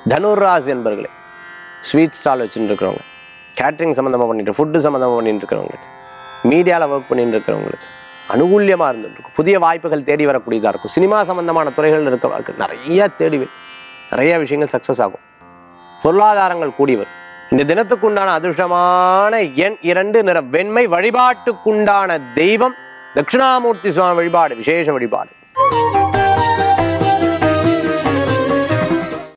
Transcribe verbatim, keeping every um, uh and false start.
தனுர் ராசி என்பர்களே, sweet stall வச்சுட்டு இருக்கிறவங்க, கேட்ரிங் சம்மந்தமாக பண்ணிட்டு ஃபுட்டு சம்மந்தமாக பண்ணிட்டு இருக்கிறவங்களுக்கு, மீடியாவில் ஒர்க் பண்ணிட்டு இருக்கிறவங்களுக்கு அனுகூல்யமாக இருந்துருக்கும். புதிய வாய்ப்புகள் தேடி வரக்கூடியதாக இருக்கும். சினிமா சம்மந்தமான துறைகள் இருக்கிறவங்களுக்கு நிறைய தேடி நிறைய விஷயங்கள் சக்ஸஸ் ஆகும். பொருளாதாரங்கள் கூடி வரும். இந்த தினத்துக்குண்டான அதிர்ஷ்டமான எண் இரண்டு, நிற வெண்மை. வழிபாட்டுக்குண்டான தெய்வம் தட்சிணாமூர்த்தி சுவாமி வழிபாடு, விசேஷ வழிபாடு.